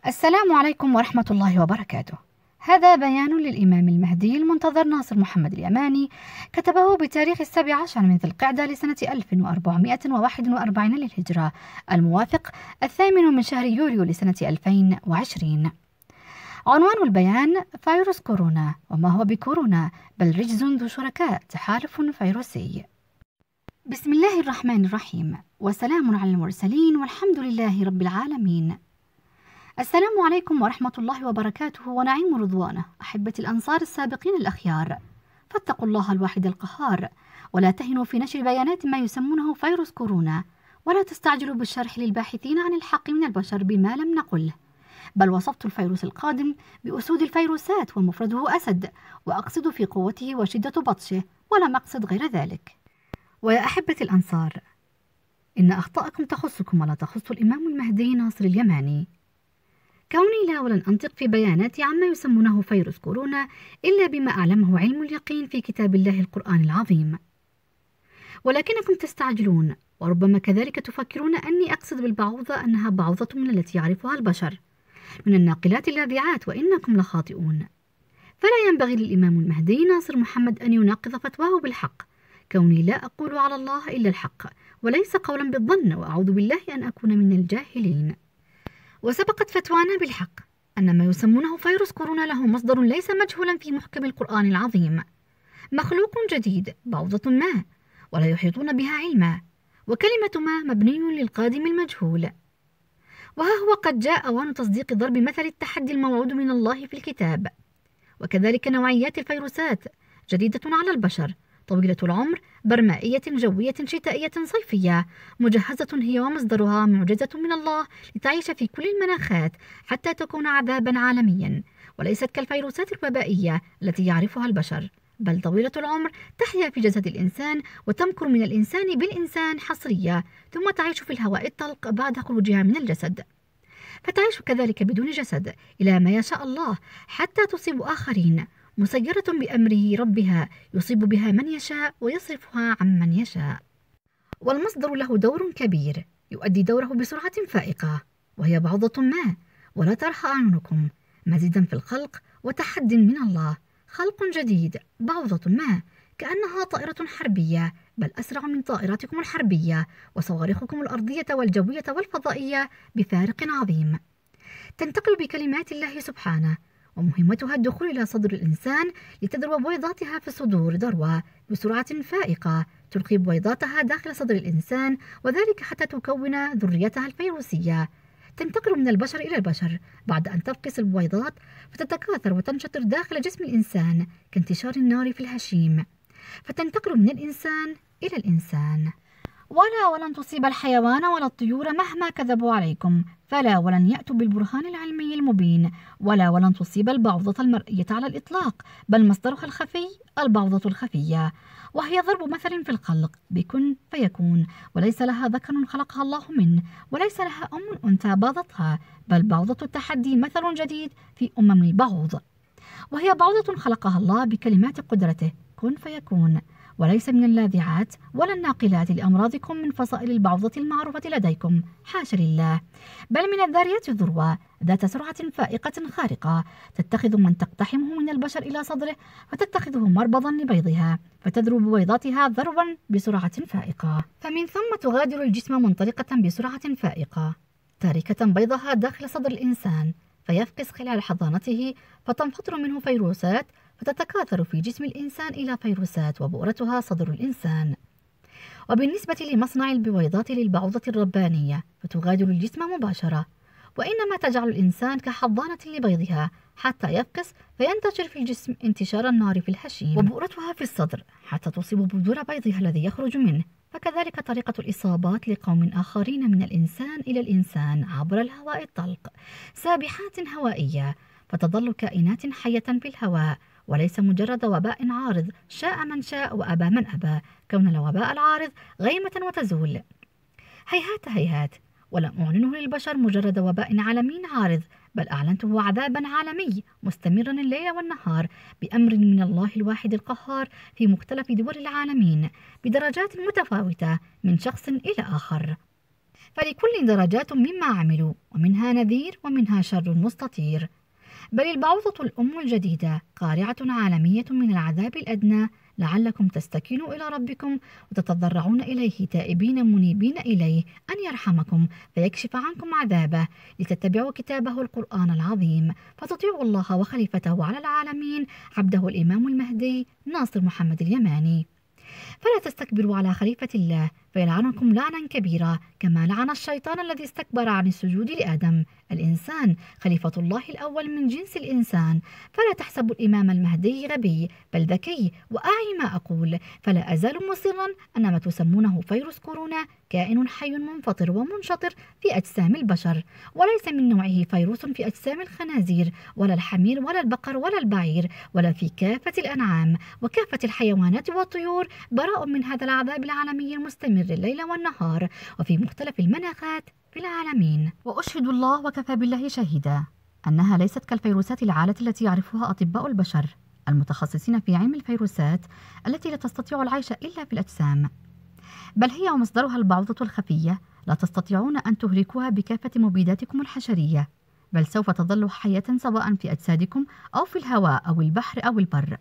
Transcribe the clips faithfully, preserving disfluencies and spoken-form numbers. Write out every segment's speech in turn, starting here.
السلام عليكم ورحمة الله وبركاته. هذا بيان للإمام المهدي المنتظر ناصر محمد اليماني، كتبه بتاريخ السابع عشر من ذي القعدة لسنة ألف وأربعمائة وواحد وأربعين للهجرة، الموافق الثامن من شهر يوليو لسنة ألفين وعشرين. عنوان البيان: فيروس كورونا، وما هو بكورونا بل رجز ذو شركاء، تحالف فيروسي. بسم الله الرحمن الرحيم، وسلام على المرسلين، والحمد لله رب العالمين. السلام عليكم ورحمة الله وبركاته ونعيم رضوانه، أحبة الأنصار السابقين الأخيار، فاتقوا الله الواحد القهار، ولا تهنوا في نشر بيانات ما يسمونه فيروس كورونا، ولا تستعجلوا بالشرح للباحثين عن الحق من البشر بما لم نقله، بل وصفت الفيروس القادم بأسود الفيروسات ومفرده أسد، وأقصد في قوته وشدة بطشه، ولم أقصد غير ذلك. ويا أحبة الأنصار، إن أخطاءكم تخصكم ولا تخص الإمام المهدي ناصر اليماني. كوني لا ولن أنطق في بياناتي عما يسمونه فيروس كورونا إلا بما أعلمه علم اليقين في كتاب الله القرآن العظيم، ولكنكم تستعجلون، وربما كذلك تفكرون أني أقصد بالبعوضة أنها بعوضة من التي يعرفها البشر من الناقلات اللاذعات، وإنكم لخاطئون. فلا ينبغي للإمام المهدي ناصر محمد أن يناقض فتواه بالحق، كوني لا أقول على الله إلا الحق، وليس قولا بالظن، وأعوذ بالله أن أكون من الجاهلين. وسبقت فتوانا بالحق أن ما يسمونه فيروس كورونا له مصدر ليس مجهولا في محكم القرآن العظيم، مخلوق جديد، بعوضة ما، ولا يحيطون بها علما، وكلمة ما مبني للقادم المجهول. وها هو قد جاء أوان تصديق ضرب مثل التحدي الموعود من الله في الكتاب. وكذلك نوعيات الفيروسات جديدة على البشر، طويلة العمر، برمائية، جوية، شتائية، صيفية، مجهزة هي ومصدرها معجزة من الله لتعيش في كل المناخات حتى تكون عذابا عالميا، وليست كالفيروسات الوبائية التي يعرفها البشر، بل طويلة العمر، تحيا في جسد الإنسان وتمكر من الإنسان بالإنسان حصرية، ثم تعيش في الهواء الطلق بعد خروجها من الجسد، فتعيش كذلك بدون جسد إلى ما يشاء الله حتى تصيب آخرين، مسيرة بأمره ربها يصيب بها من يشاء ويصرفها عن من يشاء. والمصدر له دور كبير يؤدي دوره بسرعة فائقة، وهي بعوضة ما، ولا ترخى أعينكم، مزيدا في الخلق وتحد من الله، خلق جديد، بعوضة ما، كأنها طائرة حربية، بل أسرع من طائراتكم الحربية وصواريخكم الأرضية والجوية والفضائية بفارق عظيم، تنتقل بكلمات الله سبحانه، ومهمتها الدخول إلى صدر الإنسان لتذرو بويضاتها في الصدور ذروة بسرعة فائقة، تلقي بويضاتها داخل صدر الإنسان، وذلك حتى تكون ذريتها الفيروسية، تنتقل من البشر إلى البشر بعد أن تفقس البويضات، فتتكاثر وتنشطر داخل جسم الإنسان كانتشار النار في الهشيم، فتنتقل من الإنسان إلى الإنسان. ولا ولن تصيب الحيوان ولا الطيور مهما كذبوا عليكم، فلا ولن يأتوا بالبرهان العلمي المبين، ولا ولن تصيب البعوضة المرئية على الإطلاق، بل مصدرها الخفي البعوضة الخفية، وهي ضرب مثل في الخلق بكن فيكون، وليس لها ذكر خلقها الله منه، وليس لها أم أنثى باضتها، بل بعوضة التحدي مثل جديد في أمم البعوض، وهي بعوضة خلقها الله بكلمات قدرته كن فيكون، وليس من اللاذعات ولا الناقلات لأمراضكم من فصائل البعوضة المعروفة لديكم، حاشا لله، بل من الذاريات الذروة ذات سرعة فائقة خارقة، تتخذ من تقتحمه من البشر إلى صدره، فتتخذه مربضا لبيضها، فتذرو بويضاتها ذروا بسرعة فائقة، فمن ثم تغادر الجسم منطلقة بسرعة فائقة، تاركة بيضها داخل صدر الإنسان، فيفقس خلال حضانته، فتنفطر منه فيروسات، فتتكاثر في جسم الإنسان إلى فيروسات، وبؤرتها صدر الإنسان. وبالنسبة لمصنع البويضات للبعوضة الربانية، فتغادر الجسم مباشرة، وإنما تجعل الإنسان كحضانة لبيضها حتى يفقس، فينتشر في الجسم انتشار النار في الحشيم، وبؤرتها في الصدر حتى تصيب بذور بيضها الذي يخرج منه. فكذلك طريقة الإصابات لقوم آخرين من الإنسان إلى الإنسان عبر الهواء الطلق، سابحات هوائية، فتظل كائنات حية في الهواء، وليس مجرد وباء عارض شاء من شاء وأبى من أبى، كون الوباء العارض غيمة وتزول. هيهات هيهات، ولم أعلنه للبشر مجرد وباء عالمي عارض، بل أعلنته عذابا عالمي مستمرا الليل والنهار بأمر من الله الواحد القهار في مختلف دول العالمين بدرجات متفاوتة من شخص إلى آخر. فلكل درجات مما عملوا، ومنها نذير ومنها شر مستطير. بل البعوضة الأم الجديدة قارعة عالمية من العذاب الأدنى، لعلكم تستكينوا إلى ربكم وتتضرعون إليه تائبين منيبين إليه أن يرحمكم فيكشف عنكم عذابه، لتتبعوا كتابه القرآن العظيم، فتطيعوا الله وخليفته على العالمين عبده الإمام المهدي ناصر محمد اليماني. فلا تستكبروا على خليفة الله فيلعنكم لعنا كبيرا، كما لعن الشيطان الذي استكبر عن السجود لآدم. الإنسان خليفة الله الأول من جنس الإنسان، فلا تحسبوا الإمام المهدي غبي، بل ذكي وأعي ما أقول. فلا أزال مصرا أن ما تسمونه فيروس كورونا كائن حي منفطر ومنشطر في أجسام البشر، وليس من نوعه فيروس في أجسام الخنازير ولا الحمير ولا البقر ولا البعير ولا في كافة الأنعام وكافة الحيوانات والطيور، براء من هذا العذاب العالمي المستمر الليل والنهار وفي مختلف المناخات في العالمين. وأشهد الله وكفى بالله شهيدا أنها ليست كالفيروسات العالة التي يعرفها أطباء البشر المتخصصين في علم الفيروسات التي لا تستطيع العيش إلا في الأجسام، بل هي ومصدرها البعوضة الخفية، لا تستطيعون أن تهلكوها بكافة مبيداتكم الحشرية، بل سوف تظل حية سواء في أجسادكم أو في الهواء أو البحر أو البر.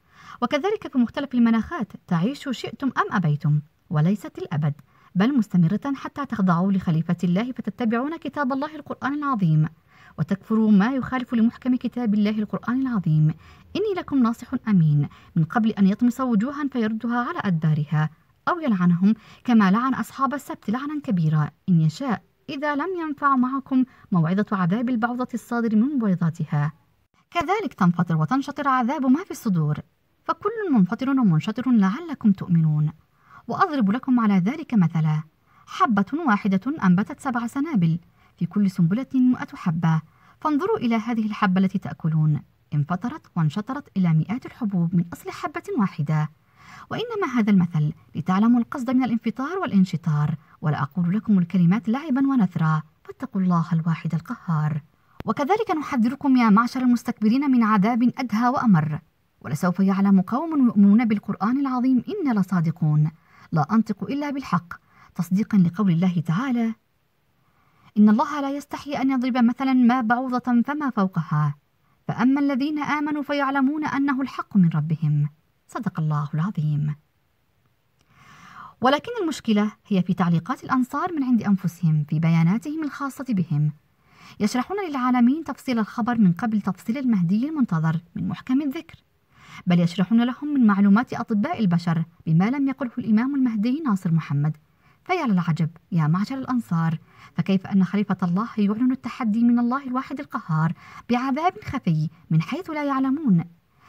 وكذلك في مختلف المناخات تعيشوا شئتم أم أبيتم، وليست الأبد، بل مستمرة حتى تخضعوا لخليفة الله فتتبعون كتاب الله القرآن العظيم وتكفروا ما يخالف لمحكم كتاب الله القرآن العظيم. إني لكم ناصح أمين من قبل أن يطمس وجوها فيردها على أدبارها أو يلعنهم كما لعن أصحاب السبت لعنا كبيرا، إن يشاء، إذا لم ينفع معكم موعظة عذاب البعوضة الصادر من بويضاتها. كذلك تنفطر وتنشطر عذاب ما في الصدور، فكل منفطر ومنشطر لعلكم تؤمنون. وأضرب لكم على ذلك مثلا: حبة واحدة أنبتت سبع سنابل، في كل سنبلة مئة حبة، فانظروا إلى هذه الحبة التي تأكلون، انفطرت وانشطرت إلى مئات الحبوب من أصل حبة واحدة. وإنما هذا المثل لتعلموا القصد من الانفطار والانشطار، ولا أقول لكم الكلمات لعبا ونثرا، فاتقوا الله الواحد القهار. وكذلك نحذركم يا معشر المستكبرين من عذاب أدهى وأمر، ولسوف يعلم قوم يؤمنون بالقرآن العظيم إن لصادقون، لا أنطق إلا بالحق، تصديقا لقول الله تعالى: إن الله لا يستحي أن يضرب مثلا ما بعوضة فما فوقها، فأما الذين آمنوا فيعلمون أنه الحق من ربهم. صدق الله العظيم. ولكن المشكلة هي في تعليقات الأنصار من عند أنفسهم في بياناتهم الخاصة بهم، يشرحون للعالمين تفصيل الخبر من قبل تفصيل المهدي المنتظر من محكم الذكر، بل يشرحون لهم من معلومات أطباء البشر بما لم يقله الإمام المهدي ناصر محمد. فيا للعجب يا معشر الأنصار، فكيف أن خليفة الله يعلن التحدي من الله الواحد القهار بعذاب خفي من حيث لا يعلمون،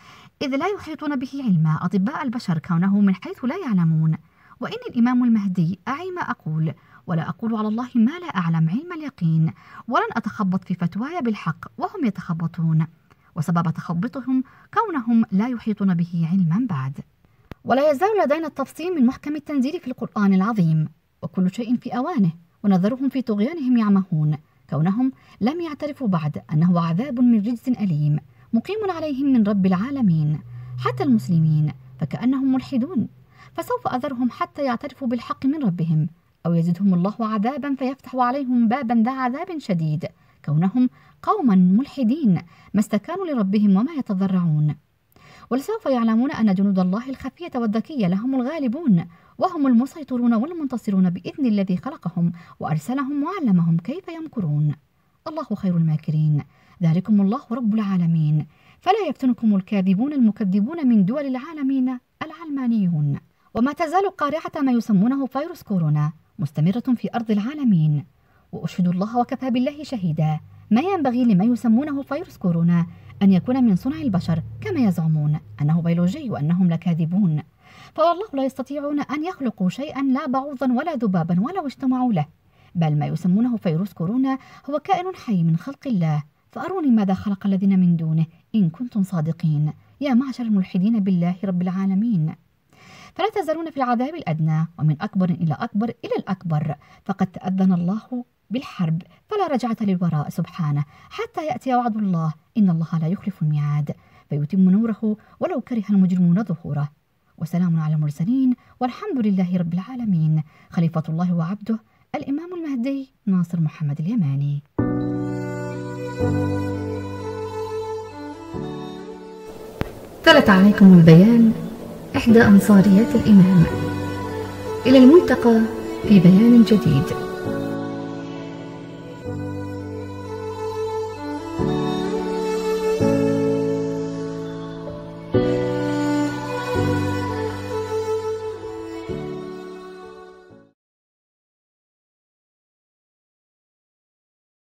إذ لا يحيطون به علما أطباء البشر كونه من حيث لا يعلمون. وإن الإمام المهدي أعي ما أقول، ولا أقول على الله ما لا أعلم علم اليقين، ولن أتخبط في فتواي بالحق وهم يتخبطون، وسبب تخبطهم كونهم لا يحيطون به علما بعد. ولا يزال لدينا التفصيل من محكم التنزيل في القرآن العظيم، وكل شيء في أوانه، ونذرهم في طغيانهم يعمهون، كونهم لم يعترفوا بعد أنه عذاب من رجز أليم مقيم عليهم من رب العالمين، حتى المسلمين فكأنهم ملحدون. فسوف أذرهم حتى يعترفوا بالحق من ربهم، أو يزدهم الله عذابا فيفتح عليهم بابا ذا عذاب شديد، كونهم قوما ملحدين ما استكانوا لربهم وما يتضرعون. ولسوف يعلمون أن جنود الله الخفية والذكية لهم الغالبون، وهم المسيطرون والمنتصرون بإذن الذي خلقهم وأرسلهم وعلمهم كيف يمكرون. الله خير الماكرين، ذلكم الله رب العالمين، فلا يفتنكم الكاذبون المكذبون من دول العالمين العلمانيون. وما تزال قارعة ما يسمونه فيروس كورونا مستمرة في أرض العالمين، وأشهد الله وكفى بالله شهيدا، ما ينبغي لما يسمونه فيروس كورونا أن يكون من صنع البشر كما يزعمون أنه بيولوجي وأنهم لكاذبون، فوالله لا يستطيعون أن يخلقوا شيئا لا بعوضا ولا ذبابا ولو اجتمعوا له، بل ما يسمونه فيروس كورونا هو كائن حي من خلق الله، فأروني ماذا خلق الذين من دونه إن كنتم صادقين يا معشر الملحدين بالله رب العالمين. فلا تزالون في العذاب الأدنى، ومن أكبر إلى أكبر إلى الأكبر، فقد تأذن الله بالحرب فلا رجعة للوراء سبحانه حتى يأتي وعد الله، إن الله لا يخلف الميعاد، فيتم نوره ولو كره المجرمون ظهوره. وسلام على المرسلين والحمد لله رب العالمين. خليفة الله وعبده الإمام المهدي ناصر محمد اليماني. تلت عليكم البيان إحدى أنصاريات الإمام. إلى الملتقى في بيان جديد.